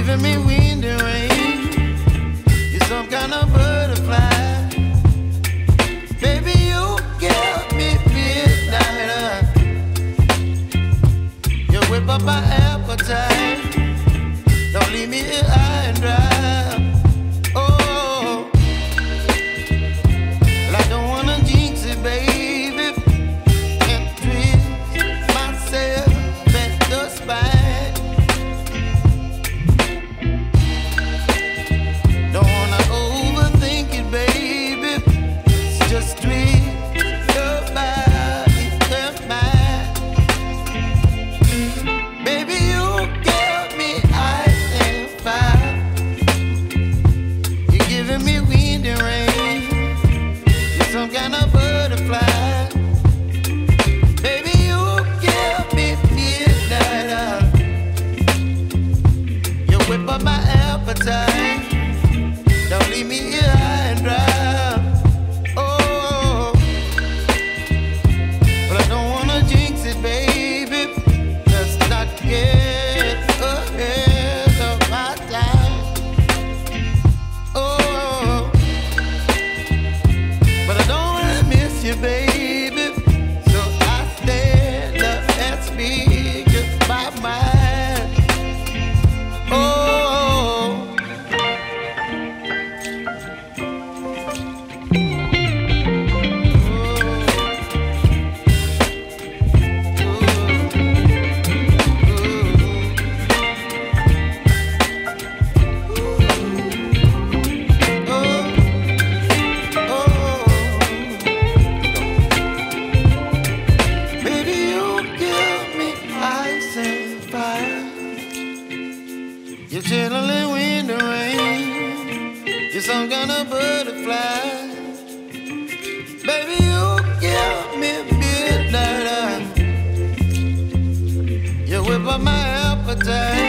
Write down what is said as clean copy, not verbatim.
giving me wind and rain. You're some kind of butterfly. Baby, you give me midnight. You whip up my appetite. Don't leave me here high and dry. Oh, well, I don't wanna jinx it, baby. Can't twist myself at the spine. Don't wanna overthink it, baby. It's just twist your body and mine. Baby, you give me ice and fire. You're giving me wind and rain. You're some kind of butterfly. Baby, you give me midnight. You whip up my appetite. Don't leave me here high and dry. Oh, but I don't wanna jinx it, baby. Let's not get ahead of my time. Oh, but I don't wanna miss you, baby. So I stand up and speak my mind. Oh. Baby, you give me ice and fire. You're chilling wind and rain. You're some kind of butterfly. Baby, you give me midnight. You whip up my appetite.